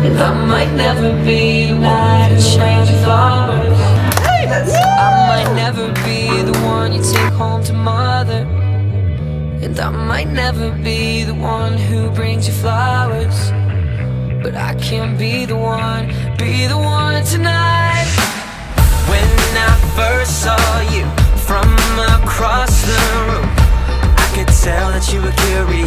And I might never be the one to change your flowers. I might never be the one you take home to mother. And I might never be the one who brings you flowers, but I can be the one tonight. When I first saw you from across the room, I could tell that you were curious.